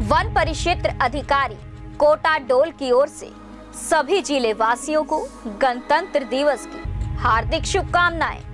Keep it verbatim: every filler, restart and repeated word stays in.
One परिक्षेत्र अधिकारी कोटा डोल की ओर से सभी जिले वासियों को गणतंत्र दिवस की हार्दिक शुभकामनाएं।